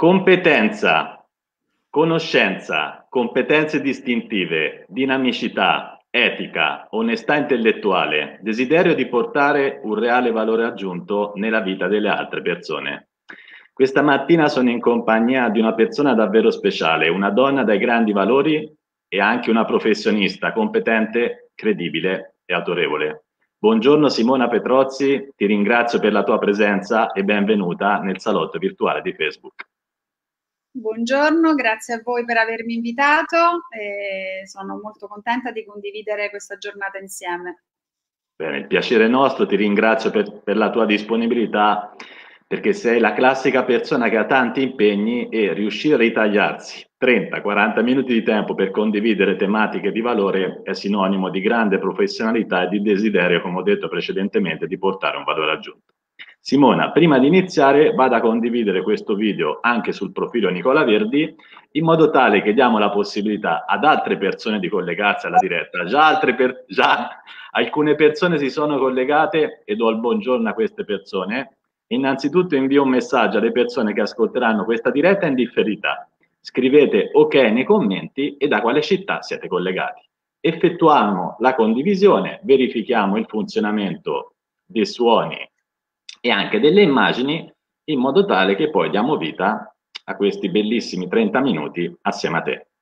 Competenza, conoscenza, competenze distintive, dinamicità, etica, onestà intellettuale, desiderio di portare un reale valore aggiunto nella vita delle altre persone. Questa mattina sono in compagnia di una persona davvero speciale, una donna dai grandi valori e anche una professionista competente, credibile e autorevole. Buongiorno Simona Petrozzi, ti ringrazio per la tua presenza e benvenuta nel salotto virtuale di Facebook. Buongiorno, grazie a voi per avermi invitato e sono molto contenta di condividere questa giornata insieme. Bene, il piacere è nostro, ti ringrazio per la tua disponibilità, perché sei la classica persona che ha tanti impegni e riuscire a ritagliarsi 30-40 minuti di tempo per condividere tematiche di valore è sinonimo di grande professionalità e di desiderio, come ho detto precedentemente, di portare un valore aggiunto. Simona, prima di iniziare vado a condividere questo video anche sul profilo Nicola Verdi, in modo tale che diamo la possibilità ad altre persone di collegarsi alla diretta. Già alcune persone si sono collegate e do il buongiorno a queste persone. Innanzitutto invio un messaggio alle persone che ascolteranno questa diretta in differita. Scrivete ok nei commenti e da quale città siete collegati. Effettuiamo la condivisione, verifichiamo il funzionamento dei suoni e anche delle immagini, in modo tale che poi diamo vita a questi bellissimi 30 minuti assieme a te.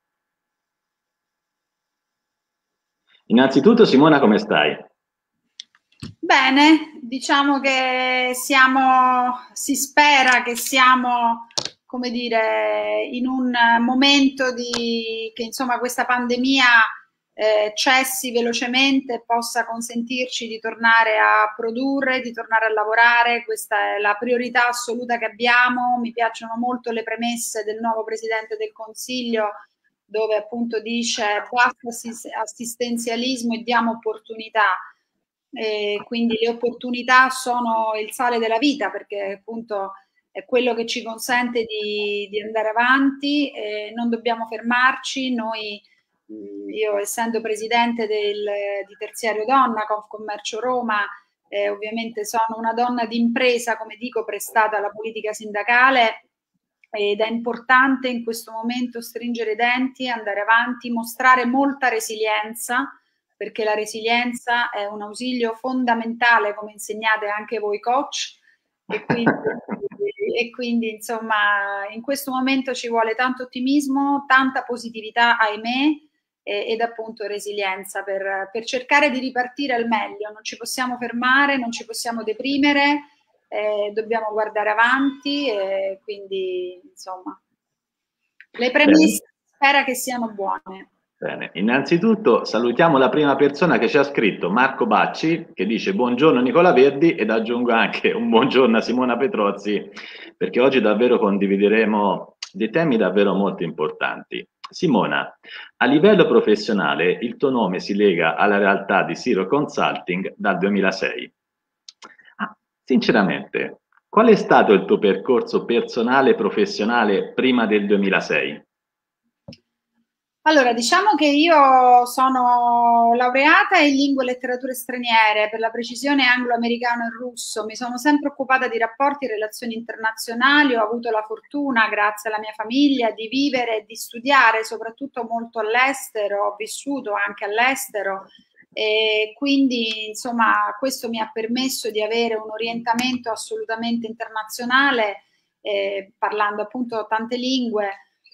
Innanzitutto Simona, come stai? Bene, diciamo che si spera che siamo, come dire, in un momento che insomma questa pandemia cessi velocemente e possa consentirci di tornare a produrre, di tornare a lavorare. Questa è la priorità assoluta che abbiamo. Mi piacciono molto le premesse del nuovo Presidente del Consiglio, dove appunto dice basta assistenzialismo e diamo opportunità. Quindi le opportunità sono il sale della vita, perché appunto è quello che ci consente di andare avanti, non dobbiamo fermarci. Io essendo presidente di Terziario Donna, Confcommercio Roma, ovviamente sono una donna d'impresa, come dico, prestata alla politica sindacale, ed è importante in questo momento stringere i denti, andare avanti, mostrare molta resilienza, perché la resilienza è un ausilio fondamentale, come insegnate anche voi coach, e quindi insomma in questo momento ci vuole tanto ottimismo, tanta positività, ahimè, ed appunto resilienza per cercare di ripartire al meglio. Non ci possiamo fermare, non ci possiamo deprimere, dobbiamo guardare avanti, e quindi insomma le premesse spera che siano buone. Bene, innanzitutto salutiamo la prima persona che ci ha scritto, Marco Bacci, che dice buongiorno Nicola Verdi, ed aggiungo anche un buongiorno a Simona Petrozzi, perché oggi davvero condivideremo dei temi davvero molto importanti. Simona, a livello professionale il tuo nome si lega alla realtà di Siro Consulting dal 2006. Sinceramente, qual è stato il tuo percorso personale e professionale prima del 2006? Allora, diciamo che io sono laureata in lingue e letterature straniere, per la precisione anglo-americano e russo. Mi sono sempre occupata di rapporti e relazioni internazionali. Ho avuto la fortuna, grazie alla mia famiglia, di vivere e di studiare soprattutto molto all'estero. Ho vissuto anche all'estero, e quindi insomma questo mi ha permesso di avere un orientamento assolutamente internazionale, parlando appunto tante lingue.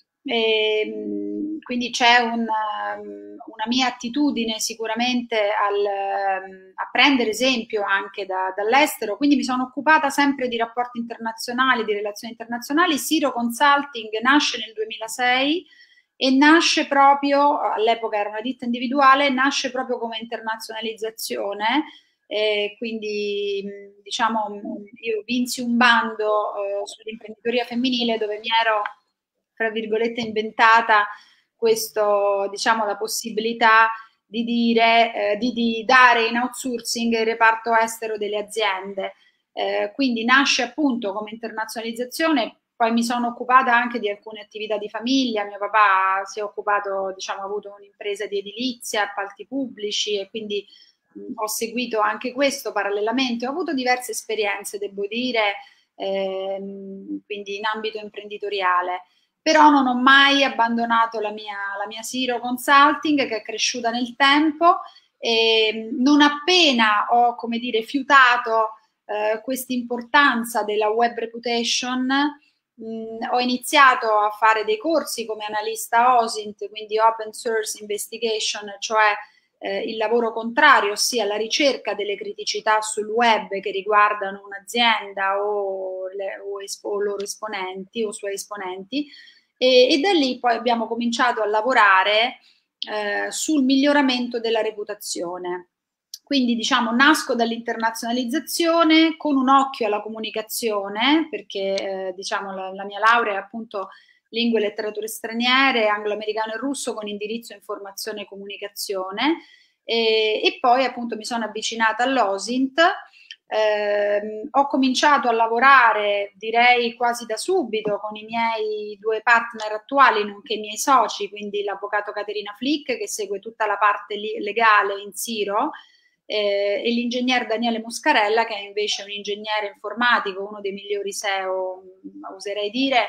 Quindi c'è una mia attitudine sicuramente a prendere esempio anche dall'estero, quindi mi sono occupata sempre di rapporti internazionali, di relazioni internazionali. Siro Consulting nasce nel 2006 e nasce proprio, all'epoca era una ditta individuale, nasce proprio come internazionalizzazione. Quindi diciamo io vinsi un bando sull'imprenditoria femminile, dove mi ero tra virgolette inventata questo, diciamo, la possibilità di dire di dare in outsourcing il reparto estero delle aziende. Quindi nasce appunto come internazionalizzazione. Poi mi sono occupata anche di alcune attività di famiglia. Mio papà si è occupato, diciamo, ha avuto un'impresa di edilizia, appalti pubblici, e quindi ho seguito anche questo parallelamente. Ho avuto diverse esperienze, devo dire, quindi in ambito imprenditoriale. Però non ho mai abbandonato la mia Siro Consulting, che è cresciuta nel tempo, e non appena ho, come dire, fiutato questa importanza della web reputation, ho iniziato a fare dei corsi come analista OSINT, quindi Open Source Investigation, cioè il lavoro contrario, ossia la ricerca delle criticità sul web che riguardano un'azienda o loro esponenti o suoi esponenti, e da lì poi abbiamo cominciato a lavorare sul miglioramento della reputazione. Quindi diciamo nasco dall'internazionalizzazione con un occhio alla comunicazione, perché diciamo la mia laurea è appunto lingue e letterature straniere, anglo-americano e russo con indirizzo informazione e comunicazione, e poi appunto mi sono avvicinata all'OSINT. Ho cominciato a lavorare, direi quasi da subito, con i miei due partner attuali, nonché i miei soci, quindi l'avvocato Caterina Flick, che segue tutta la parte legale in Siro, e l'ingegner Daniele Muscarella, che è invece un ingegnere informatico, uno dei migliori SEO, oserei dire,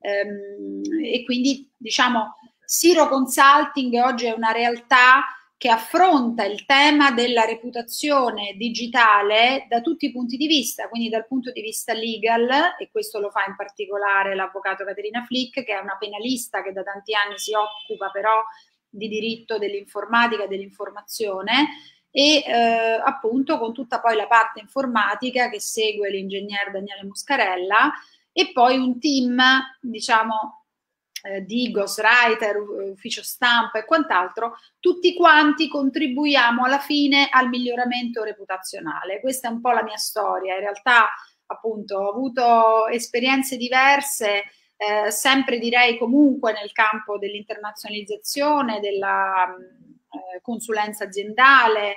e quindi diciamo Siro Consulting oggi è una realtà che affronta il tema della reputazione digitale da tutti i punti di vista, quindi dal punto di vista legal, e questo lo fa in particolare l'avvocato Caterina Flick, che è una penalista che da tanti anni si occupa però di diritto dell'informatica e dell'informazione, e appunto con tutta poi la parte informatica che segue l'ingegner Daniele Muscarella, e poi un team, diciamo, di ghostwriter, ufficio stampa e quant'altro, tutti quanti contribuiamo alla fine al miglioramento reputazionale. Questa è un po' la mia storia. In realtà, appunto, ho avuto esperienze diverse, sempre direi comunque nel campo dell'internazionalizzazione, della consulenza aziendale,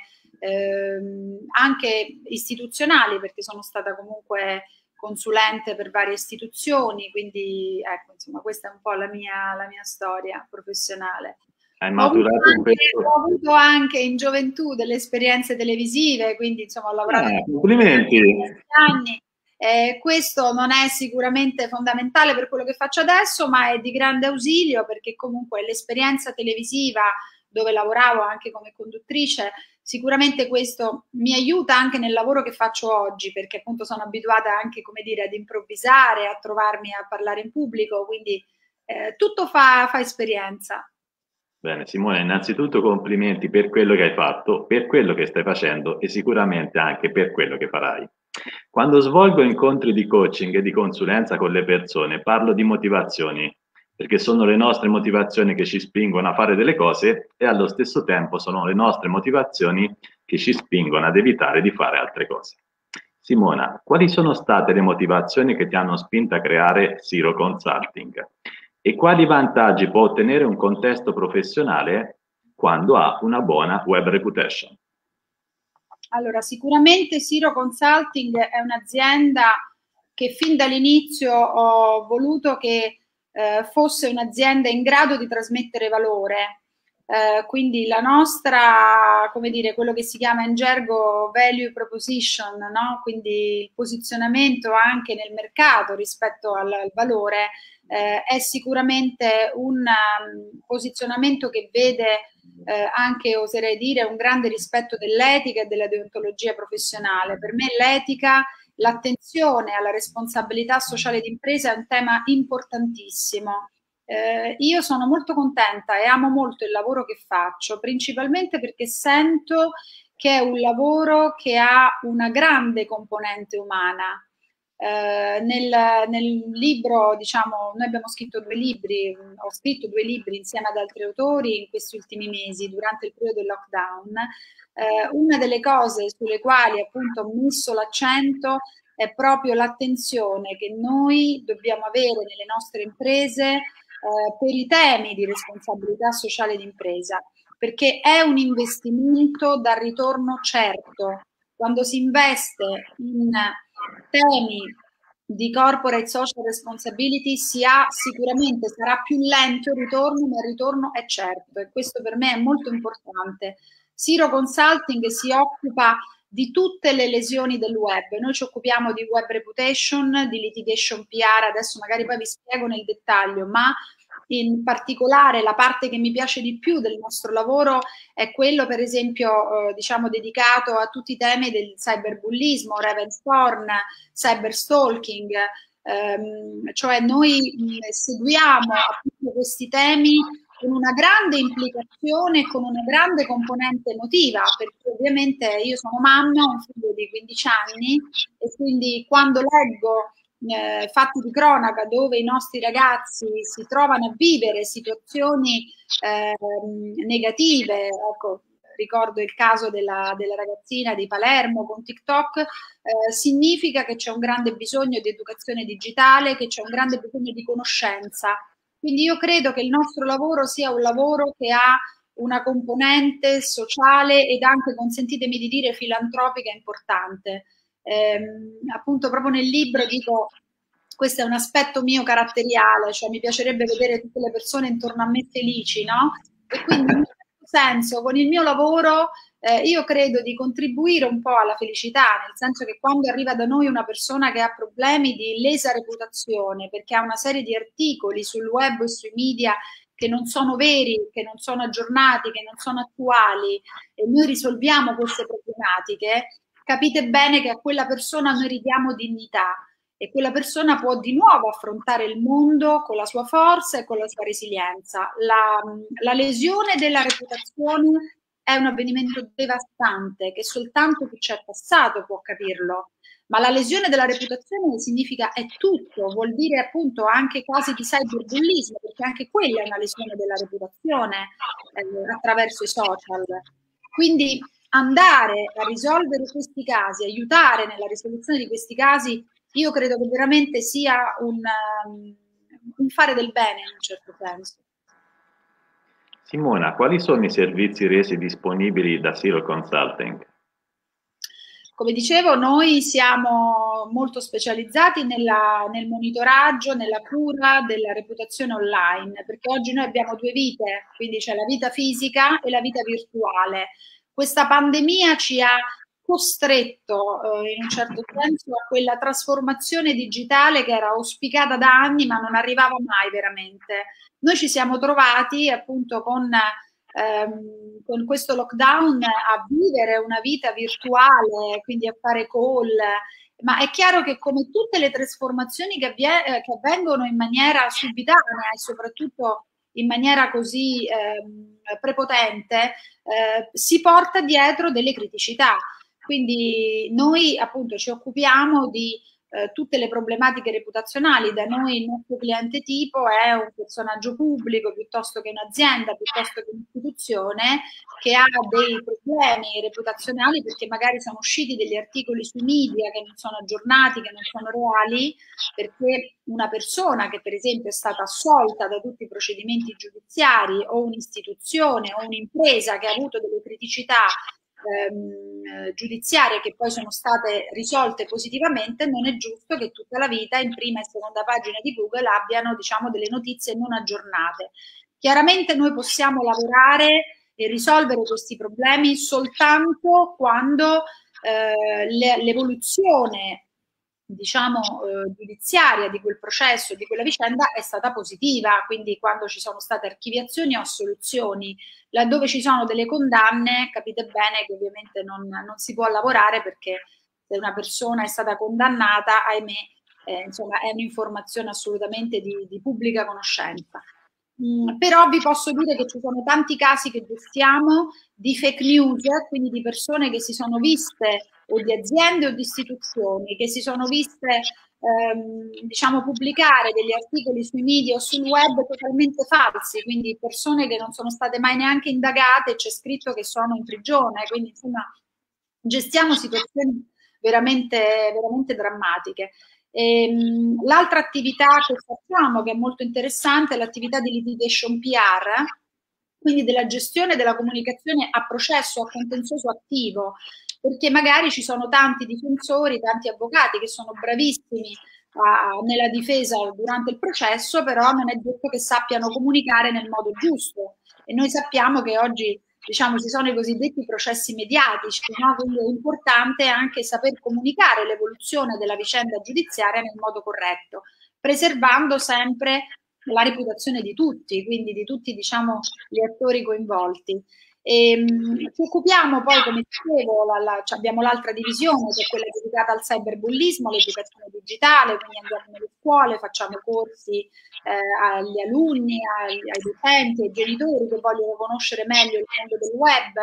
anche istituzionali, perché sono stata comunque consulente per varie istituzioni, quindi ecco, insomma, questa è un po' la mia storia professionale. Hai maturato ho avuto anche in gioventù delle esperienze televisive, quindi insomma ho lavorato complimenti. anni. Questo non è sicuramente fondamentale per quello che faccio adesso, ma è di grande ausilio, perché comunque l'esperienza televisiva, dove lavoravo anche come conduttrice, sicuramente questo mi aiuta anche nel lavoro che faccio oggi, perché appunto sono abituata anche, come dire, ad improvvisare, a trovarmi a parlare in pubblico, quindi tutto fa esperienza. Bene, Simone, innanzitutto complimenti per quello che hai fatto, per quello che stai facendo e sicuramente anche per quello che farai. Quando svolgo incontri di coaching e di consulenza con le persone, parlo di motivazioni, perché sono le nostre motivazioni che ci spingono a fare delle cose e allo stesso tempo sono le nostre motivazioni che ci spingono ad evitare di fare altre cose. Simona, quali sono state le motivazioni che ti hanno spinta a creare Siro Consulting? E quali vantaggi può ottenere un contesto professionale quando ha una buona web reputation? Allora, sicuramente Siro Consulting è un'azienda che fin dall'inizio ho voluto che fosse un'azienda in grado di trasmettere valore. Quindi la nostra, come dire, quello che si chiama in gergo value proposition, no? Quindi il posizionamento anche nel mercato rispetto al valore, è sicuramente un posizionamento che vede anche, oserei dire, un grande rispetto dell'etica e della deontologia professionale. Per me l'etica, l'attenzione alla responsabilità sociale d'impresa è un tema importantissimo. Io sono molto contenta e amo molto il lavoro che faccio, principalmente perché sento che è un lavoro che ha una grande componente umana. Nel libro, diciamo, noi abbiamo scritto 2 libri, ho scritto 2 libri insieme ad altri autori in questi ultimi mesi, durante il periodo del lockdown. Una delle cose sulle quali appunto ho messo l'accento è proprio l'attenzione che noi dobbiamo avere nelle nostre imprese per i temi di responsabilità sociale d'impresa, perché è un investimento dal ritorno certo. Quando si investe in temi di corporate social responsibility si ha sicuramente, sarà più lento il ritorno, ma il ritorno è certo, e questo per me è molto importante. Siro Consulting si occupa di tutte le lesioni del web. Noi ci occupiamo di web reputation, di litigation PR, adesso magari poi vi spiego nel dettaglio, ma in particolare la parte che mi piace di più del nostro lavoro è quello, per esempio, diciamo dedicato a tutti i temi del cyberbullismo, revenge porn, cyberstalking, cioè noi seguiamo appunto questi temi con una grande implicazione, con una grande componente emotiva, perché ovviamente io sono mamma, ho un figlio di 15 anni e quindi quando leggo fatti di cronaca dove i nostri ragazzi si trovano a vivere situazioni negative, ecco, ricordo il caso della ragazzina di Palermo con TikTok, significa che c'è un grande bisogno di educazione digitale, che c'è un grande bisogno di conoscenza. Quindi io credo che il nostro lavoro sia un lavoro che ha una componente sociale ed anche, consentitemi di dire, filantropica importante. Appunto proprio nel libro dico, questo è un aspetto mio caratteriale, cioè mi piacerebbe vedere tutte le persone intorno a me felici, no? E quindi in questo senso, con il mio lavoro, io credo di contribuire un po' alla felicità, nel senso che quando arriva da noi una persona che ha problemi di lesa reputazione, perché ha una serie di articoli sul web e sui media che non sono veri, che non sono aggiornati, che non sono attuali, e noi risolviamo queste problematiche, capite bene che a quella persona noi ridiamo dignità e quella persona può di nuovo affrontare il mondo con la sua forza e con la sua resilienza. La lesione della reputazione è un avvenimento devastante che soltanto chi ci è passato può capirlo, ma la lesione della reputazione significa è tutto, vuol dire appunto anche casi di cyberbullismo, perché anche quella è una lesione della reputazione attraverso i social. Quindi andare a risolvere questi casi, aiutare nella risoluzione di questi casi, io credo che veramente sia un fare del bene in un certo senso. Simona, quali sono i servizi resi disponibili da Zero Consulting? Come dicevo, noi siamo molto specializzati nel monitoraggio, nella cura della reputazione online, perché oggi noi abbiamo due vite, quindi c'è la vita fisica e la vita virtuale. Questa pandemia ci ha costretto in un certo senso a quella trasformazione digitale che era auspicata da anni ma non arrivava mai veramente. Noi ci siamo trovati appunto con questo lockdown a vivere una vita virtuale, quindi a fare call, ma è chiaro che come tutte le trasformazioni che avvengono in maniera subitanea e soprattutto in maniera così prepotente, si porta dietro delle criticità. Quindi noi appunto ci occupiamo di tutte le problematiche reputazionali. Da noi il nostro cliente tipo è un personaggio pubblico piuttosto che un'azienda, piuttosto che un'istituzione che ha dei problemi reputazionali perché magari sono usciti degli articoli sui media che non sono aggiornati, che non sono reali, perché una persona che per esempio è stata assolta da tutti i procedimenti giudiziari o un'istituzione o un'impresa che ha avuto delle criticità giudiziarie che poi sono state risolte positivamente, non è giusto che tutta la vita in prima e seconda pagina di Google abbiano, diciamo, delle notizie non aggiornate. Chiaramente noi possiamo lavorare e risolvere questi problemi soltanto quando l'evoluzione, diciamo, giudiziaria di quel processo, di quella vicenda è stata positiva, quindi quando ci sono state archiviazioni o assoluzioni. Laddove ci sono delle condanne, capite bene che ovviamente non si può lavorare perché se una persona è stata condannata, ahimè, insomma, è un'informazione assolutamente di pubblica conoscenza. Però vi posso dire che ci sono tanti casi che gestiamo di fake news, quindi di persone che si sono viste, o di aziende o di istituzioni, che si sono viste diciamo pubblicare degli articoli sui media o sul web totalmente falsi, quindi persone che non sono state mai neanche indagate e c'è scritto che sono in prigione, quindi insomma gestiamo situazioni veramente, veramente drammatiche. L'altra attività che facciamo, che è molto interessante, è l'attività di litigation PR, quindi della gestione della comunicazione a processo, a contenzioso attivo, perché magari ci sono tanti difensori, tanti avvocati che sono bravissimi nella difesa durante il processo, però non è detto che sappiano comunicare nel modo giusto. E noi sappiamo che oggi diciamo, ci sono i cosiddetti processi mediatici, no? Quindi è importante anche saper comunicare l'evoluzione della vicenda giudiziaria nel modo corretto, preservando sempre la reputazione di tutti, quindi di tutti, diciamo, gli attori coinvolti. Ci occupiamo poi, come dicevo, abbiamo l'altra divisione che è quella dedicata al cyberbullismo, all'educazione digitale, quindi andiamo nelle scuole, facciamo corsi agli alunni, ai docenti, ai genitori che vogliono conoscere meglio il mondo del web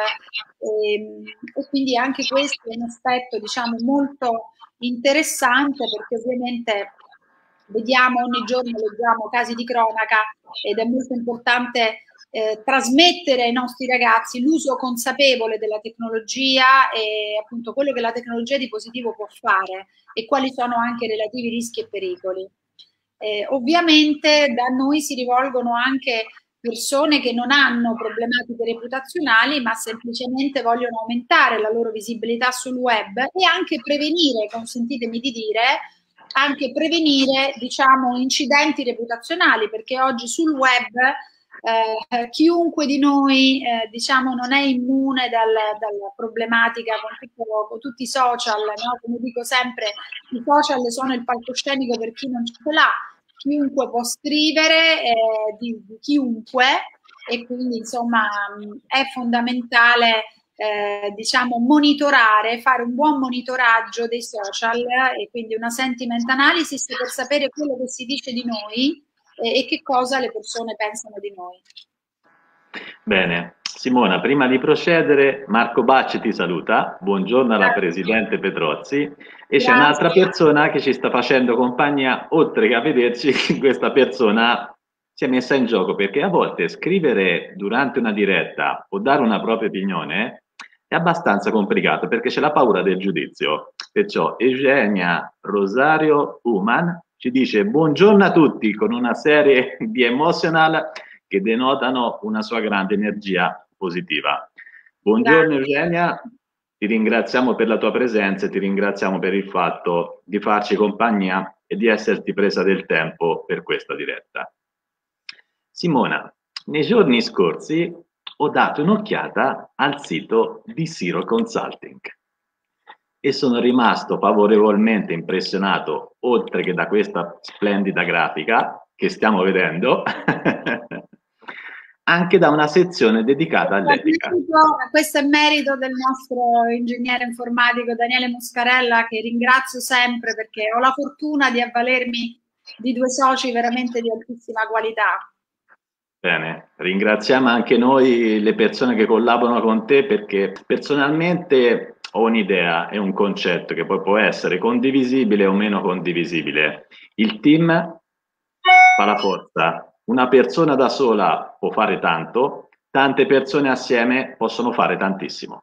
e quindi anche questo è un aspetto, diciamo, molto interessante perché ovviamente vediamo ogni giorno, leggiamo casi di cronaca ed è molto importante trasmettere ai nostri ragazzi l'uso consapevole della tecnologia e appunto quello che la tecnologia di positivo può fare e quali sono anche i relativi rischi e pericoli. Ovviamente da noi si rivolgono anche persone che non hanno problematiche reputazionali ma semplicemente vogliono aumentare la loro visibilità sul web e anche prevenire, consentitemi di dire, anche prevenire, diciamo, incidenti reputazionali, perché oggi sul web chiunque di noi, diciamo, non è immune dalla problematica con tutti i social, no? Come dico sempre, i social sono il palcoscenico per chi non ce l'ha, chiunque può scrivere di chiunque e quindi insomma è fondamentale diciamo monitorare, fare un buon monitoraggio dei social e quindi una sentiment analysis per sapere quello che si dice di noi e che cosa le persone pensano di noi. Bene, Simona, prima di procedere, Marco Bacci ti saluta, buongiorno alla Presidente Petrozzi e c'è un'altra persona che ci sta facendo compagnia, oltre che a vederci, questa persona si è messa in gioco perché a volte scrivere durante una diretta o dare una propria opinione è abbastanza complicato perché c'è la paura del giudizio. Perciò Eugenia Rosario Uman ci dice buongiorno a tutti con una serie di emotional che denotano una sua grande energia positiva. Buongiorno Eugenia, ti ringraziamo per la tua presenza e ti ringraziamo per il fatto di farci compagnia e di esserti presa del tempo per questa diretta. Simona, nei giorni scorsi ho dato un'occhiata al sito di Siro Consulting e sono rimasto favorevolmente impressionato, oltre che da questa splendida grafica che stiamo vedendo, anche da una sezione dedicata all'etica. Questo è merito del nostro ingegnere informatico Daniele Muscarella, che ringrazio sempre perché ho la fortuna di avvalermi di due soci veramente di altissima qualità. Bene, ringraziamo anche noi le persone che collaborano con te perché personalmente ho un'idea e un concetto che poi può essere condivisibile o meno condivisibile. Il team fa la forza, una persona da sola può fare tanto, tante persone assieme possono fare tantissimo.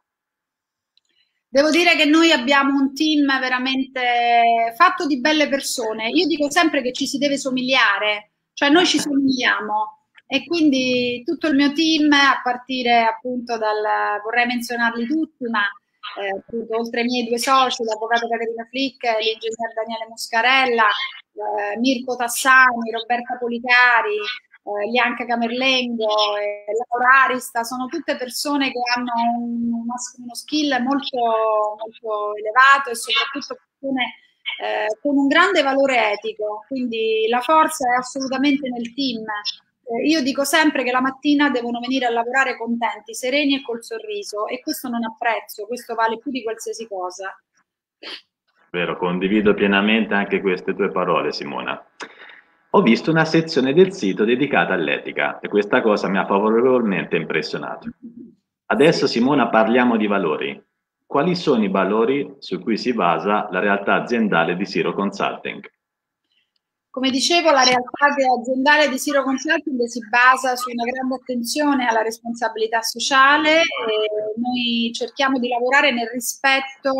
Devo dire che noi abbiamo un team veramente fatto di belle persone. Io dico sempre che ci si deve somigliare, cioè noi ci somigliamo. E quindi tutto il mio team, a partire appunto vorrei menzionarli tutti, ma appunto, oltre ai miei due soci, l'avvocato Caterina Flick, l'ingegner Daniele Muscarella, Mirko Tassani, Roberta Policari, Lianca Camerlengo e Laura Arista, sono tutte persone che hanno uno skill molto, molto elevato e soprattutto persone con un grande valore etico, quindi la forza è assolutamente nel team. Io dico sempre che la mattina devono venire a lavorare contenti, sereni e col sorriso e questo non ha prezzo, questo vale più di qualsiasi cosa. Vero, condivido pienamente anche queste tue parole, Simona. Ho visto una sezione del sito dedicata all'etica e questa cosa mi ha favorevolmente impressionato. Adesso, Simona, parliamo di valori. Quali sono i valori su cui si basa la realtà aziendale di Siro Consulting? Come dicevo, la realtà aziendale di Siro Consulting si basa su una grande attenzione alla responsabilità sociale e noi cerchiamo di lavorare nel rispetto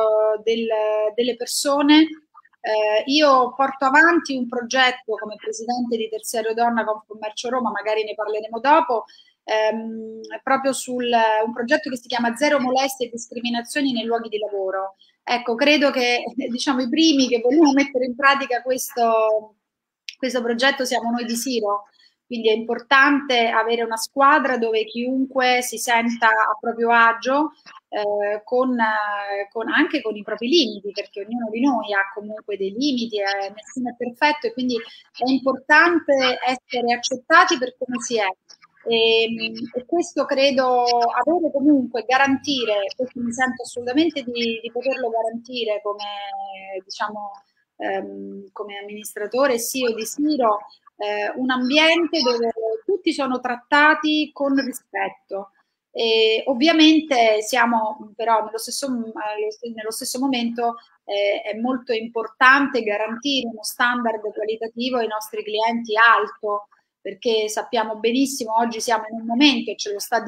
delle persone. Io porto avanti un progetto come presidente di Terziario Donna Confcommercio Roma, magari ne parleremo dopo, proprio un progetto che si chiama Zero molestie e discriminazioni nei luoghi di lavoro. Ecco, credo che diciamo i primi che vogliamo mettere in pratica questo progetto siamo noi di Siro, Quindi è importante avere una squadra dove chiunque si senta a proprio agio, anche con i propri limiti, perché ognuno di noi ha comunque dei limiti, nessuno è perfetto e quindi è importante essere accettati per come si è. E questo credo avere comunque, garantire, questo mi sento assolutamente di poterlo garantire come, diciamo, come amministratore CEO di Siro, un ambiente dove tutti sono trattati con rispetto. E ovviamente siamo però nello stesso momento è molto importante garantire uno standard qualitativo ai nostri clienti alto, perché sappiamo benissimo, oggi siamo in un momento e ce lo stanno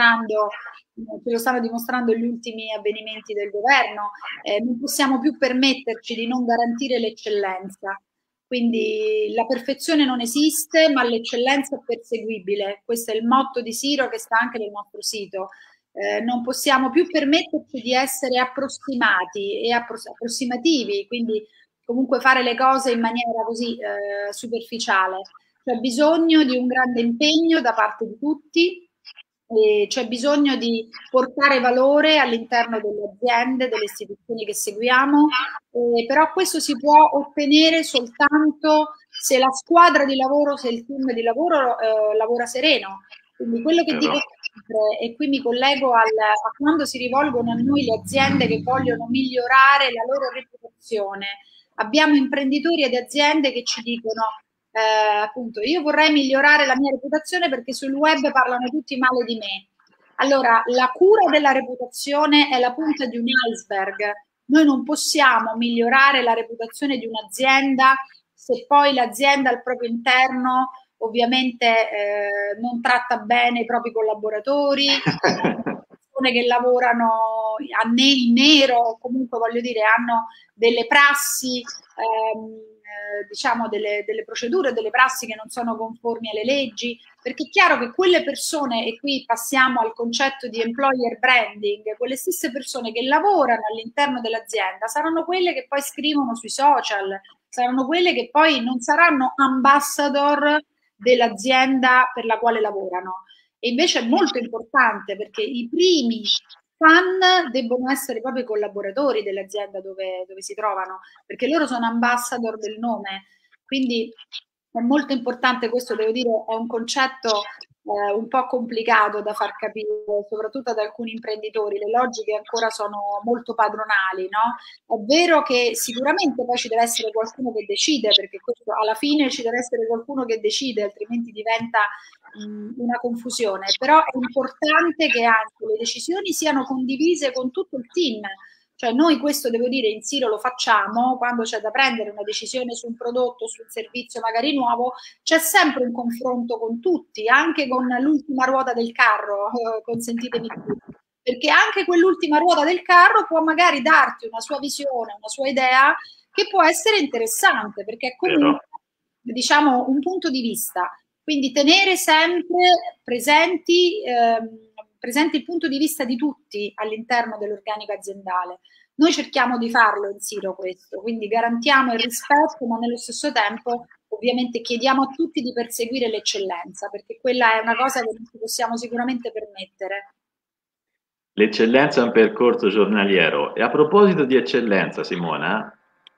dimostrando gli ultimi avvenimenti del governo, non possiamo più permetterci di non garantire l'eccellenza. Quindi la perfezione non esiste, ma l'eccellenza è perseguibile. Questo è il motto di Siro che sta anche nel nostro sito. Non possiamo più permetterci di essere approssimati e approssimativi, quindi comunque fare le cose in maniera così superficiale. C'è bisogno di un grande impegno da parte di tutti, c'è bisogno di portare valore all'interno delle aziende, delle istituzioni che seguiamo, però questo si può ottenere soltanto se la squadra di lavoro, se il team di lavoro lavora sereno. Quindi quello che dico sempre, e qui mi collego a quando si rivolgono a noi le aziende che vogliono migliorare la loro reputazione. Abbiamo imprenditori ed aziende che ci dicono appunto, io vorrei migliorare la mia reputazione perché sul web parlano tutti male di me. Allora, la cura della reputazione è la punta di un iceberg. Noi non possiamo migliorare la reputazione di un'azienda se poi l'azienda al proprio interno ovviamente non tratta bene i propri collaboratori, persone che lavorano in nero, o comunque voglio dire, hanno delle prassi diciamo delle procedure, delle prassi che non sono conformi alle leggi, perché è chiaro che quelle persone, e qui passiamo al concetto di employer branding, quelle stesse persone che lavorano all'interno dell'azienda saranno quelle che poi scrivono sui social, saranno quelle che poi non saranno ambassador dell'azienda per la quale lavorano. E invece è molto importante perché i primi fan debbono essere proprio i collaboratori dell'azienda dove si trovano, perché loro sono ambassador del nome. Quindi è molto importante, questo devo dire, è un concetto un po' complicato da far capire, soprattutto ad alcuni imprenditori. Le logiche ancora sono molto padronali, no? È vero che sicuramente poi ci deve essere qualcuno che decide, perché questo, alla fine ci deve essere qualcuno che decide, altrimenti diventa una confusione, però è importante che anche le decisioni siano condivise con tutto il team. Cioè noi questo devo dire in Siro lo facciamo quando c'è da prendere una decisione su un prodotto, su un servizio magari nuovo, c'è sempre un confronto con tutti, anche con l'ultima ruota del carro, consentitemi di dire, perché anche quell'ultima ruota del carro può magari darti una sua visione, una sua idea che può essere interessante, perché è comunque diciamo un punto di vista. Quindi tenere sempre presente il punto di vista di tutti all'interno dell'organico aziendale. Noi cerchiamo di farlo in Siro questo, quindi garantiamo il rispetto, ma nello stesso tempo ovviamente chiediamo a tutti di perseguire l'eccellenza, perché quella è una cosa che non ci possiamo sicuramente permettere. L'eccellenza è un percorso giornaliero. E a proposito di eccellenza, Simona,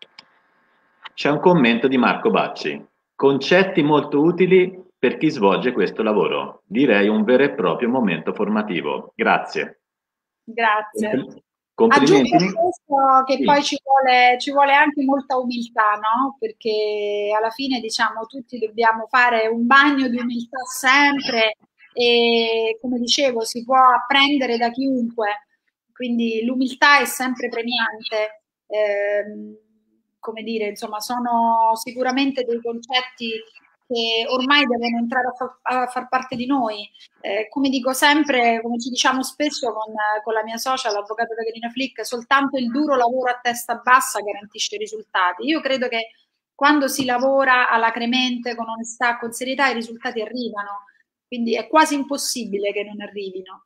c'è un commento di Marco Bacci. Concetti molto utili per chi svolge questo lavoro. Direi un vero e proprio momento formativo. Grazie. Grazie. Complimenti. Aggiungo questo che poi ci vuole anche molta umiltà, no? Perché alla fine, diciamo, tutti dobbiamo fare un bagno di umiltà sempre e, come dicevo, si può apprendere da chiunque, quindi l'umiltà è sempre premiante. Come dire, insomma, sono sicuramente dei concetti che ormai devono entrare a far parte di noi. Come dico sempre, come ci diciamo spesso con la mia socia, l'avvocata Caterina Flick, soltanto il duro lavoro a testa bassa garantisce i risultati. Io credo che quando si lavora alacremente, con onestà, con serietà, i risultati arrivano. Quindi è quasi impossibile che non arrivino.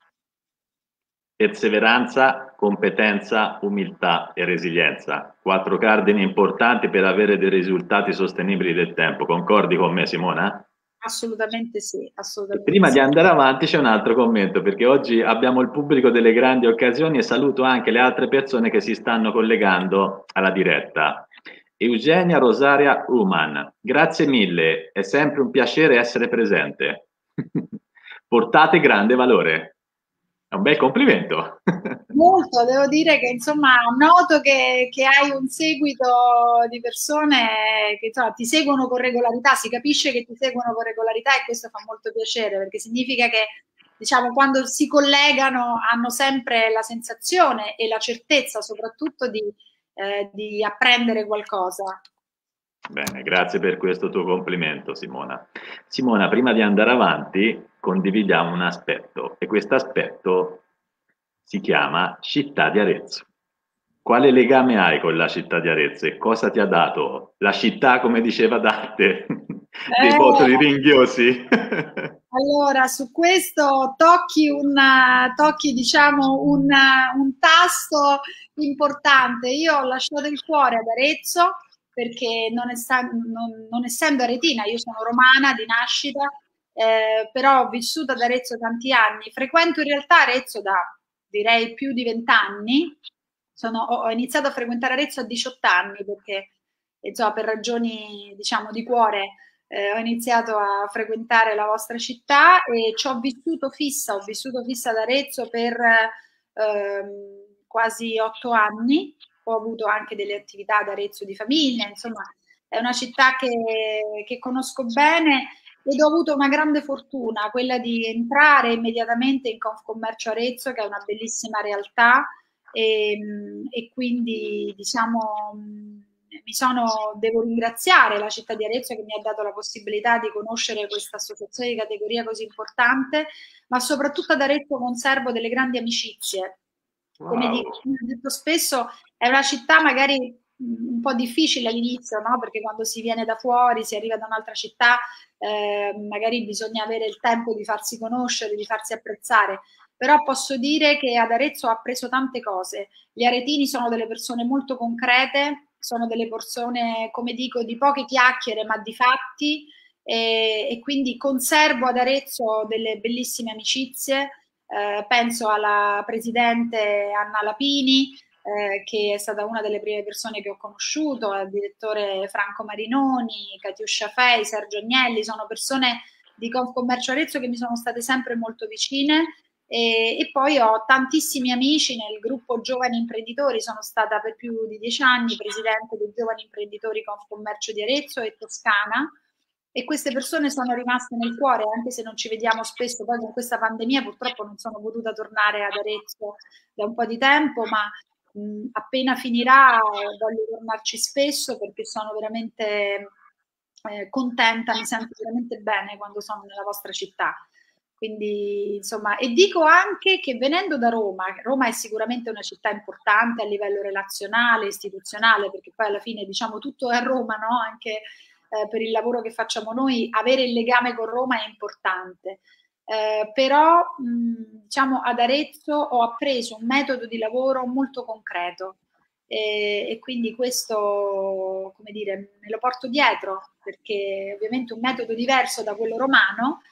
Perseveranza, competenza, umiltà e resilienza. 4 cardini importanti per avere dei risultati sostenibili del tempo. Concordi con me, Simona? Assolutamente sì, E assolutamente prima di sì. andare avanti c'è un altro commento, perché oggi abbiamo il pubblico delle grandi occasioni e saluto anche le altre persone che si stanno collegando alla diretta. Eugenia Rosaria Uman, grazie mille, è sempre un piacere essere presente. Portate grande valore. È un bel complimento. Molto, devo dire che insomma noto che hai un seguito di persone che insomma, ti seguono con regolarità, si capisce che ti seguono con regolarità e questo fa molto piacere perché significa che diciamo quando si collegano hanno sempre la sensazione e la certezza soprattutto di apprendere qualcosa. Bene, grazie per questo tuo complimento, Simona. Simona, prima di andare avanti, condividiamo un aspetto e questo aspetto si chiama città di Arezzo. Quale legame hai con la città di Arezzo e cosa ti ha dato la città, come diceva Dante, dei Eh, popoli ringhiosi? Allora, su questo tocchi diciamo, un tasto importante. Io ho lasciato il cuore ad Arezzo perché non essendo aretina, io sono romana di nascita, però ho vissuto ad Arezzo tanti anni. Frequento in realtà Arezzo da direi più di 20 anni. Ho iniziato a frequentare Arezzo a 18 anni perché, insomma, per ragioni diciamo di cuore ho iniziato a frequentare la vostra città e ci ho vissuto fissa ad Arezzo per quasi 8 anni, ho avuto anche delle attività ad Arezzo di famiglia, insomma è una città che conosco bene ed ho avuto una grande fortuna, quella di entrare immediatamente in Confcommercio Arezzo, che è una bellissima realtà, e quindi diciamo devo ringraziare la città di Arezzo che mi ha dato la possibilità di conoscere questa associazione di categoria così importante, ma soprattutto ad Arezzo conservo delle grandi amicizie. Come dico, Wow. come ho detto spesso, è una città magari un po' difficile all'inizio, no? Perché quando si viene da fuori, si arriva da un'altra città, magari bisogna avere il tempo di farsi conoscere, di farsi apprezzare. Però posso dire che ad Arezzo ho appreso tante cose. Gli aretini sono delle persone molto concrete, sono delle persone, come dico, di poche chiacchiere ma di fatti e quindi conservo ad Arezzo delle bellissime amicizie. Penso alla presidente Anna Lapini, che è stata una delle prime persone che ho conosciuto, al direttore Franco Marinoni, Catiuscia Fei, Sergio Agnelli, sono persone di Confcommercio Arezzo che mi sono state sempre molto vicine e poi ho tantissimi amici nel gruppo Giovani Imprenditori, sono stata per più di 10 anni presidente dei Giovani Imprenditori Confcommercio di Arezzo e Toscana e queste persone sono rimaste nel cuore, anche se non ci vediamo spesso, poi con questa pandemia purtroppo non sono potuta tornare ad Arezzo da un po' di tempo, ma appena finirà voglio tornarci spesso perché sono veramente contenta, mi sento veramente bene quando sono nella vostra città. Quindi, insomma, e dico anche che venendo da Roma, Roma è sicuramente una città importante a livello relazionale, istituzionale, perché poi alla fine diciamo tutto è a Roma, no? Anche per il lavoro che facciamo noi, avere il legame con Roma è importante. Però diciamo ad Arezzo ho appreso un metodo di lavoro molto concreto e quindi questo, come dire, me lo porto dietro perché ovviamente è un metodo diverso da quello romano,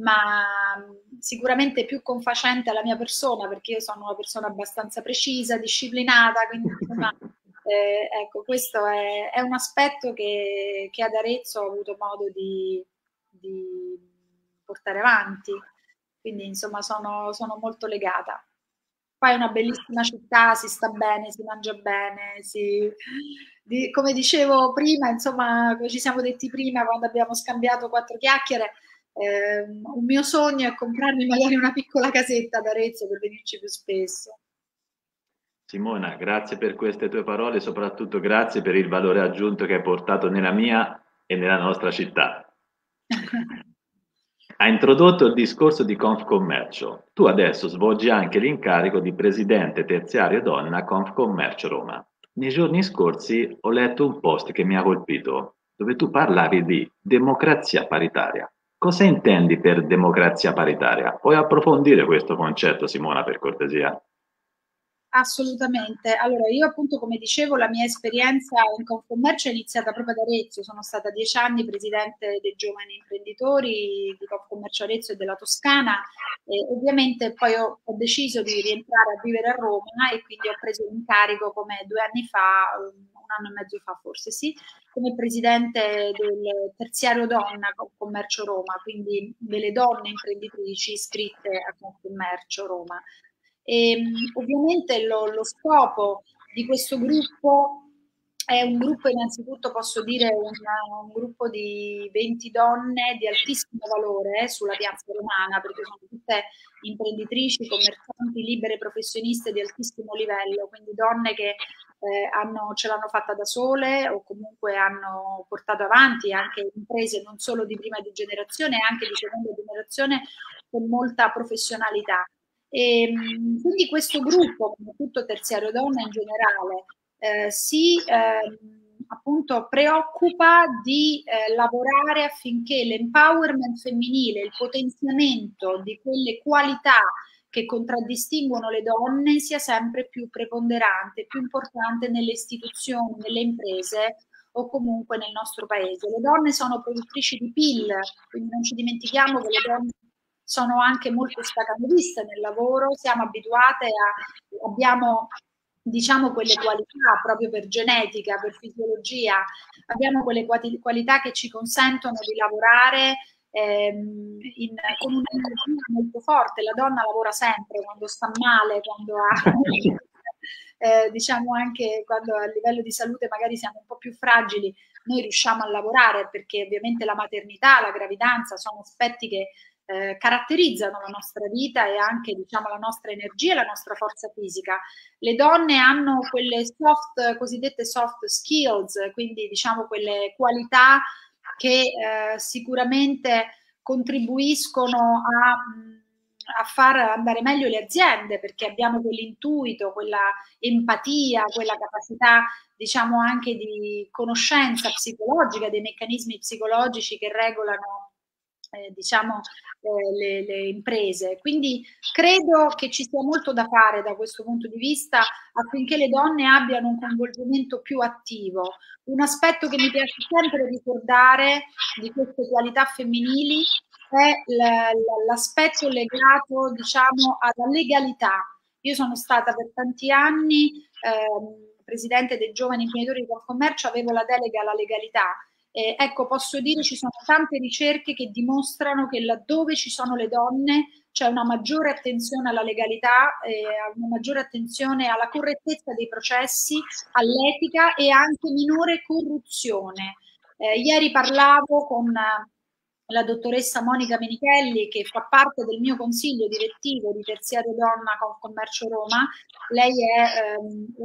ma sicuramente più confacente alla mia persona perché io sono una persona abbastanza precisa, disciplinata, quindi insomma ecco, questo è un aspetto che ad Arezzo ho avuto modo di portare avanti, quindi insomma sono molto legata. Poi è una bellissima città, si sta bene, si mangia bene, come dicevo prima, insomma, come ci siamo detti prima quando abbiamo scambiato quattro chiacchiere, un mio sogno è comprarmi magari una piccola casetta ad Arezzo per venirci più spesso. Simona, grazie per queste tue parole, soprattutto grazie per il valore aggiunto che hai portato nella mia e nella nostra città. Ha introdotto il discorso di Confcommercio. Tu adesso svolgi anche l'incarico di presidente terziario donna a Confcommercio Roma. Nei giorni scorsi ho letto un post che mi ha colpito, dove tu parlavi di democrazia paritaria. Cosa intendi per democrazia paritaria? Puoi approfondire questo concetto, Simona, per cortesia? Assolutamente. Allora, io appunto, come dicevo, la mia esperienza in Confcommercio è iniziata proprio ad Arezzo. Sono stata 10 anni presidente dei giovani imprenditori di Confcommercio Arezzo e della Toscana. E ovviamente poi ho deciso di rientrare a vivere a Roma e quindi ho preso l'incarico come 2 anni fa, un anno e mezzo fa forse sì, come presidente del terziario donna Confcommercio Roma, quindi delle donne imprenditrici iscritte a Confcommercio Roma. E, ovviamente lo scopo di questo gruppo è un gruppo, innanzitutto posso dire, un gruppo di 20 donne di altissimo valore sulla piazza romana, perché sono tutte imprenditrici, commercianti, libere professioniste di altissimo livello, quindi donne che ce l'hanno fatta da sole o comunque hanno portato avanti anche imprese non solo di prima generazione, anche di seconda generazione con molta professionalità. E, quindi questo gruppo, come tutto Terziario Donna in generale, si appunto preoccupa di lavorare affinché l'empowerment femminile, il potenziamento di quelle qualità che contraddistinguono le donne sia sempre più preponderante, più importante nelle istituzioni, nelle imprese o comunque nel nostro paese. Le donne sono produttrici di PIL, quindi non ci dimentichiamo che le donne sono anche molto stacanoviste nel lavoro, siamo abituate abbiamo diciamo quelle qualità proprio per genetica, per fisiologia, abbiamo quelle qualità che ci consentono di lavorare con un'energia molto forte. La donna lavora sempre quando sta male, quando ha diciamo anche quando a livello di salute magari siamo un po' più fragili, noi riusciamo a lavorare perché ovviamente la maternità, la gravidanza sono aspetti che caratterizzano la nostra vita e anche diciamo la nostra energia e la nostra forza fisica. Le donne hanno quelle cosiddette soft skills, quindi diciamo quelle qualità che sicuramente contribuiscono a far andare meglio le aziende, perché abbiamo quell'intuito, quella empatia, quella capacità diciamo anche di conoscenza psicologica dei meccanismi psicologici che regolano diciamo le imprese. Quindi credo che ci sia molto da fare da questo punto di vista affinché le donne abbiano un coinvolgimento più attivo. Un aspetto che mi piace sempre ricordare di queste qualità femminili è l'aspetto legato, diciamo, alla legalità. Io sono stata per tanti anni presidente dei giovani imprenditori di Confcommercio, avevo la delega alla legalità. Ecco, posso dire ci sono tante ricerche che dimostrano che laddove ci sono le donne c'è una maggiore attenzione alla legalità, una maggiore attenzione alla correttezza dei processi, all'etica e anche minore corruzione. Ieri parlavo con la dottoressa Monica Menichelli, che fa parte del mio consiglio direttivo di Terziario Donna Confcommercio Roma. Lei è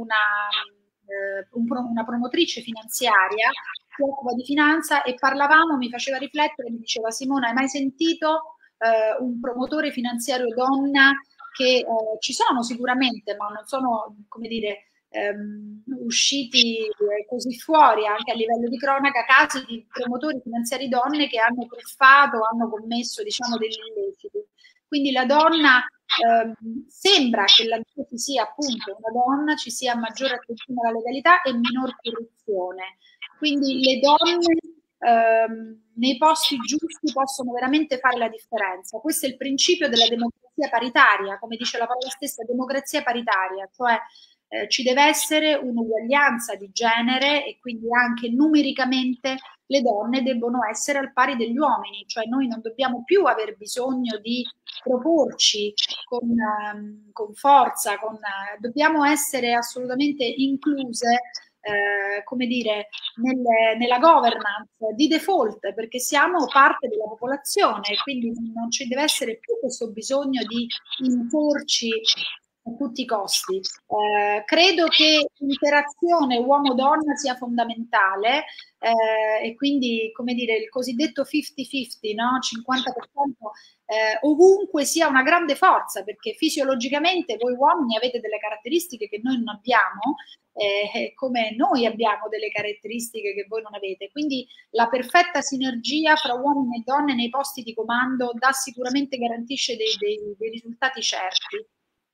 una promotrice finanziaria, si occupa di finanza e parlavamo, mi faceva riflettere, mi diceva: Simona, hai mai sentito un promotore finanziario donna? Che ci sono sicuramente, ma non sono, come dire, usciti così fuori anche a livello di cronaca casi di promotori finanziari donne che hanno truffato, hanno commesso diciamo degli illeciti. Quindi la donna sembra che laddove ci sia appunto una donna ci sia maggiore attenzione alla legalità e minor corruzione. Quindi le donne nei posti giusti possono veramente fare la differenza. Questo è il principio della democrazia paritaria, come dice la parola stessa, democrazia paritaria, cioè ci deve essere un'uguaglianza di genere e quindi anche numericamente le donne debbono essere al pari degli uomini, cioè noi non dobbiamo più aver bisogno di proporci con forza, dobbiamo essere assolutamente incluse come dire, nella governance di default, perché siamo parte della popolazione, quindi non ci deve essere più questo bisogno di imporci a tutti i costi. Credo che l'interazione uomo-donna sia fondamentale e quindi, come dire, il cosiddetto 50-50, no? 50% ovunque sia una grande forza, perché fisiologicamente voi uomini avete delle caratteristiche che noi non abbiamo, come noi abbiamo delle caratteristiche che voi non avete. Quindi la perfetta sinergia fra uomini e donne nei posti di comando dà sicuramente, garantisce dei risultati certi.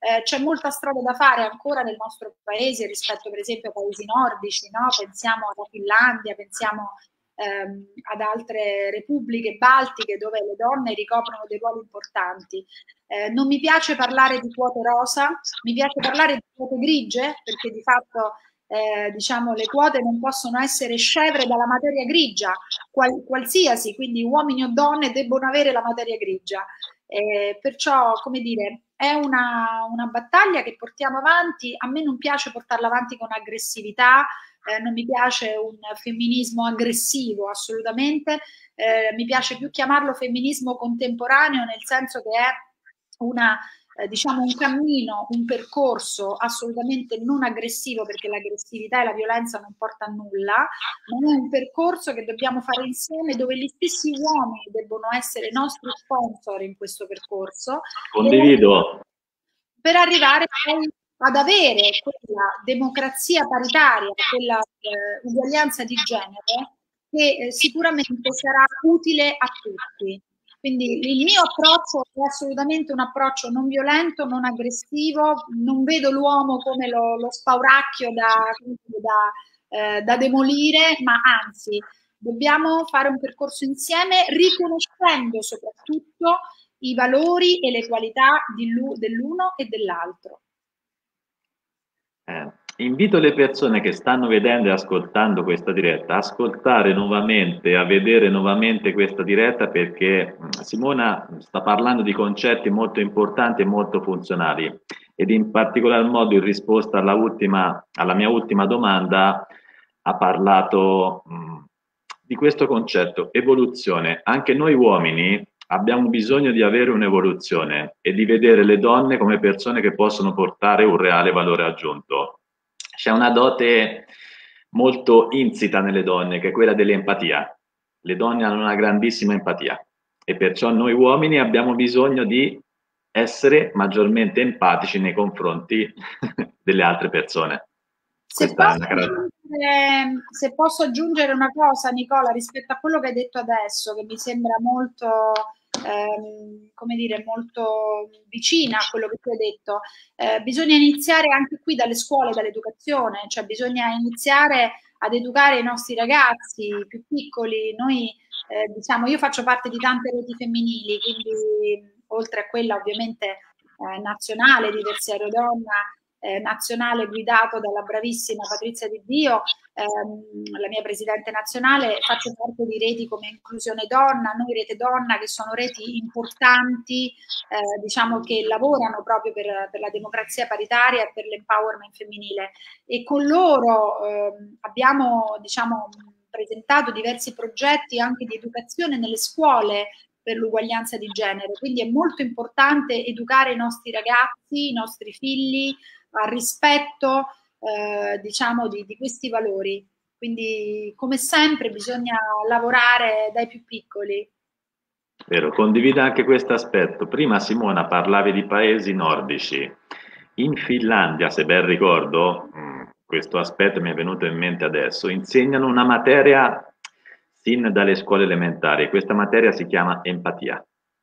c'è molta strada da fare ancora nel nostro paese rispetto per esempio ai paesi nordici, no? Pensiamo alla Finlandia, pensiamo ad altre repubbliche baltiche dove le donne ricoprono dei ruoli importanti. Non mi piace parlare di quote rosa, mi piace parlare di quote grigie, perché di fatto diciamo, le quote non possono essere scevre dalla materia grigia, qualsiasi, quindi uomini o donne debbono avere la materia grigia. Perciò, come dire, è una battaglia che portiamo avanti. A me non piace portarla avanti con aggressività, non mi piace un femminismo aggressivo, assolutamente. Mi piace più chiamarlo femminismo contemporaneo, nel senso che è diciamo un cammino, un percorso assolutamente non aggressivo, perché l'aggressività e la violenza non porta a nulla, ma è un percorso che dobbiamo fare insieme, dove gli stessi uomini debbono essere nostri sponsor in questo percorso. Condivido. Per arrivare poi ad avere quella democrazia paritaria, quella uguaglianza di genere che sicuramente sarà utile a tutti. Quindi il mio approccio è assolutamente un approccio non violento, non aggressivo, non vedo l'uomo come lo spauracchio da demolire, ma anzi dobbiamo fare un percorso insieme riconoscendo soprattutto i valori e le qualità dell'uno e dell'altro. Invito le persone che stanno vedendo e ascoltando questa diretta a ascoltare nuovamente, a vedere nuovamente questa diretta, perché Simona sta parlando di concetti molto importanti e molto funzionali, ed in particolar modo in risposta alla mia ultima domanda ha parlato di questo concetto, evoluzione. Anche noi uomini abbiamo bisogno di avere un'evoluzione e di vedere le donne come persone che possono portare un reale valore aggiunto. C'è una dote molto insita nelle donne, che è quella dell'empatia. Le donne hanno una grandissima empatia e perciò noi uomini abbiamo bisogno di essere maggiormente empatici nei confronti delle altre persone. Se posso aggiungere una cosa, Nicola, rispetto a quello che hai detto adesso, che mi sembra molto, come dire, molto vicina a quello che tu hai detto, bisogna iniziare anche qui dalle scuole, dall'educazione, cioè bisogna iniziare ad educare i nostri ragazzi più piccoli. Noi, diciamo, io faccio parte di tante reti femminili, quindi oltre a quella ovviamente nazionale di Terziario Donna, nazionale guidato dalla bravissima Patrizia Di Dio, la mia presidente nazionale, faccio parte di reti come Inclusione Donna, Noi Rete Donna, che sono reti importanti, diciamo, che lavorano proprio per la democrazia paritaria e per l'empowerment femminile, e con loro abbiamo, diciamo, presentato diversi progetti anche di educazione nelle scuole per l'uguaglianza di genere. Quindi è molto importante educare i nostri ragazzi, i nostri figli al rispetto, diciamo, di questi valori. Quindi, come sempre, bisogna lavorare dai più piccoli. Vero, condivido anche questo aspetto. Prima, Simona, parlavi di paesi nordici. In Finlandia, se ben ricordo, questo aspetto mi è venuto in mente adesso, insegnano una materia sin dalle scuole elementari. Questa materia si chiama empatia.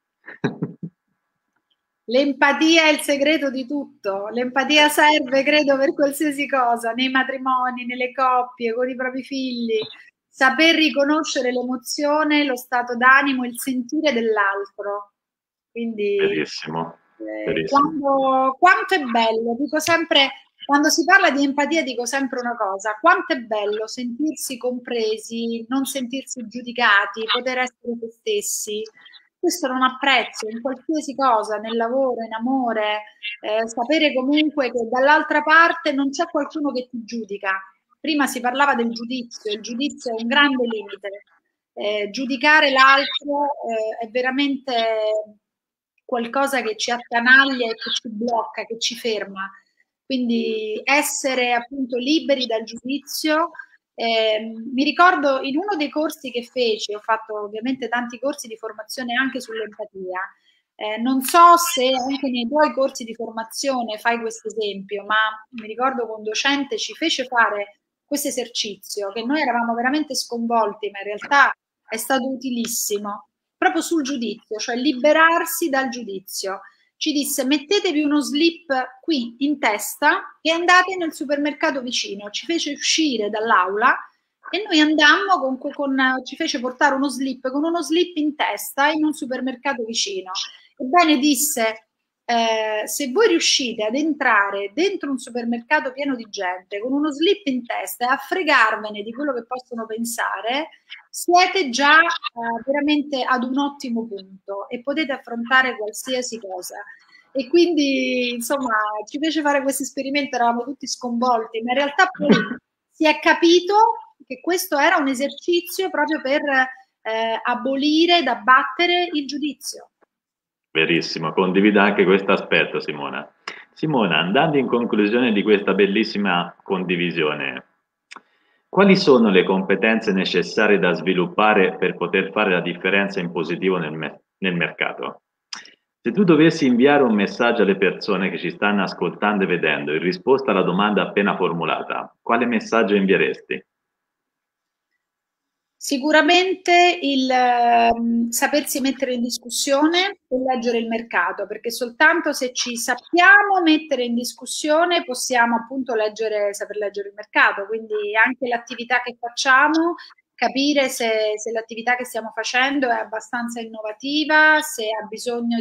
L'empatia è il segreto di tutto. L'empatia serve, credo, per qualsiasi cosa, nei matrimoni, nelle coppie, con i propri figli. Saper riconoscere l'emozione, lo stato d'animo, il sentire dell'altro. Quindi, Verissimo, verissimo. quanto è bello, dico sempre, quando si parla di empatia dico sempre una cosa: quanto è bello sentirsi compresi, non sentirsi giudicati, poter essere se stessi. Questo non ha prezzo, in qualsiasi cosa, nel lavoro, in amore, sapere comunque che dall'altra parte non c'è qualcuno che ti giudica. Prima si parlava del giudizio, il giudizio è un grande limite. Giudicare l'altro è veramente qualcosa che ci attanaglia e che ci blocca, che ci ferma. Quindi essere appunto liberi dal giudizio. Mi ricordo in uno dei corsi che feci, ho fatto ovviamente tanti corsi di formazione anche sull'empatia, non so se anche nei tuoi corsi di formazione fai questo esempio, ma mi ricordo che un docente ci fece fare questo esercizio, che noi eravamo veramente sconvolti, ma in realtà è stato utilissimo, proprio sul giudizio, cioè liberarsi dal giudizio. ci disse: mettetevi uno slip qui in testa e andate nel supermercato vicino. Ci fece uscire dall'aula e noi andammo ci fece portare uno slip con uno slip in testa in un supermercato vicino. Ebbene, disse: se voi riuscite ad entrare dentro un supermercato pieno di gente con uno slip in testa e a fregarvene di quello che possono pensare, siete già veramente ad un ottimo punto e potete affrontare qualsiasi cosa. E quindi, insomma, ci fece fare questo esperimento, eravamo tutti sconvolti, ma in realtà poi si è capito che questo era un esercizio proprio per abolire ed abbattere il giudizio. Verissimo, condivido anche questo aspetto, Simona. Simona, andando in conclusione di questa bellissima condivisione, quali sono le competenze necessarie da sviluppare per poter fare la differenza in positivo nel mercato? Se tu dovessi inviare un messaggio alle persone che ci stanno ascoltando e vedendo in risposta alla domanda appena formulata, quale messaggio invieresti? Sicuramente il sapersi mettere in discussione e leggere il mercato, perché soltanto se ci sappiamo mettere in discussione possiamo appunto saper leggere il mercato, quindi anche l'attività che facciamo, capire se l'attività che stiamo facendo è abbastanza innovativa, se ha bisogno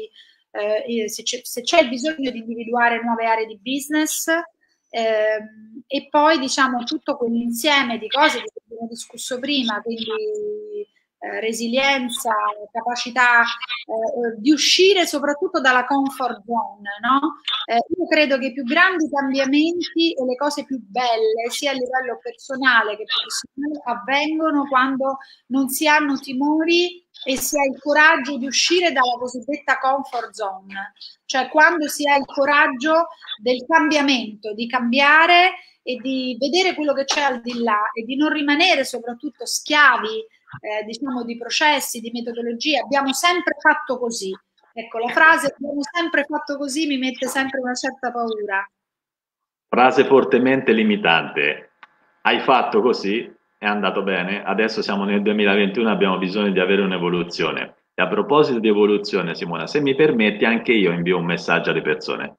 se c'è il bisogno di individuare nuove aree di business. E poi diciamo tutto quell'insieme di cose di cui abbiamo discusso prima, quindi resilienza, capacità di uscire soprattutto dalla comfort zone, no? Io credo che i più grandi cambiamenti e le cose più belle, sia a livello personale che professionale, avvengono quando non si hanno timori e si ha il coraggio di uscire dalla cosiddetta comfort zone, cioè quando si ha il coraggio del cambiamento, di cambiare e di vedere quello che c'è al di là e di non rimanere soprattutto schiavi diciamo di processi, di metodologie. Abbiamo sempre fatto così. Ecco, la frase abbiamo sempre fatto così mi mette sempre una certa paura. Frase fortemente limitante. Hai fatto così, è andato bene, adesso siamo nel 2021, abbiamo bisogno di avere un'evoluzione. E a proposito di evoluzione, Simona, se mi permetti, anche io invio un messaggio alle persone.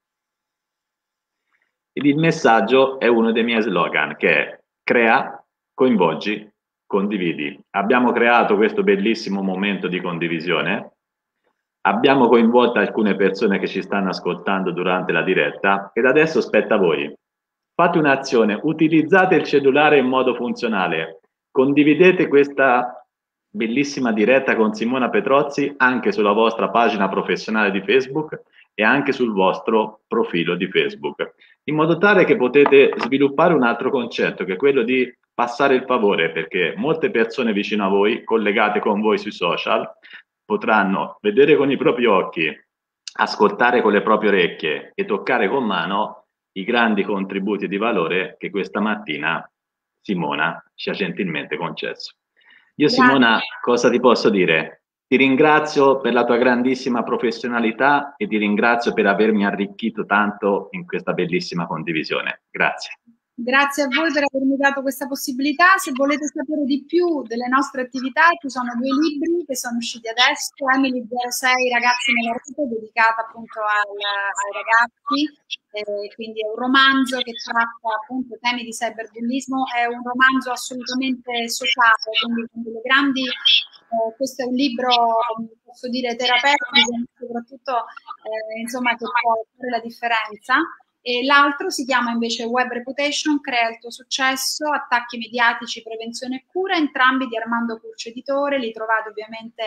Il messaggio è uno dei miei slogan, che è: crea, coinvolgi, condividi. Abbiamo creato questo bellissimo momento di condivisione, abbiamo coinvolto alcune persone che ci stanno ascoltando durante la diretta ed adesso spetta a voi. Fate un'azione, utilizzate il cellulare in modo funzionale, condividete questa bellissima diretta con Simona Petrozzi anche sulla vostra pagina professionale di Facebook e anche sul vostro profilo di Facebook, in modo tale che potete sviluppare un altro concetto, che è quello di passare il favore, perché molte persone vicino a voi, collegate con voi sui social, potranno vedere con i propri occhi, ascoltare con le proprie orecchie e toccare con mano i grandi contributi di valore che questa mattina Simona ci ha gentilmente concesso. Io, Grazie. Simona, cosa ti posso dire? Ti ringrazio per la tua grandissima professionalità e ti ringrazio per avermi arricchito tanto in questa bellissima condivisione. Grazie. Grazie a voi per avermi dato questa possibilità. Se volete sapere di più delle nostre attività, ci sono 2 libri che sono usciti adesso: Emily 06, Ragazzi nella rete, dedicata appunto ai ragazzi, quindi è un romanzo che tratta appunto temi di cyberbullismo, è un romanzo assolutamente sociale, quindi con delle grandi, questo è un libro, posso dire, terapeutico, soprattutto insomma che può fare la differenza. E l'altro si chiama invece Web Reputation, crea il tuo successo, attacchi mediatici, prevenzione e cura, entrambi di Armando Curcio Editore. Li trovate ovviamente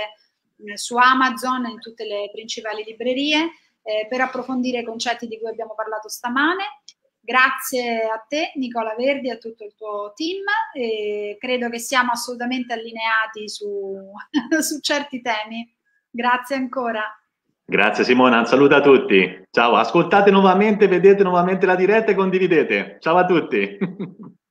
su Amazon e in tutte le principali librerie per approfondire i concetti di cui abbiamo parlato stamane. Grazie a te Nicola Verdi e a tutto il tuo team, e credo che siamo assolutamente allineati su certi temi. Grazie ancora. Grazie Simona, un saluto a tutti. Ciao, ascoltate nuovamente, vedete nuovamente la diretta e condividete. Ciao a tutti.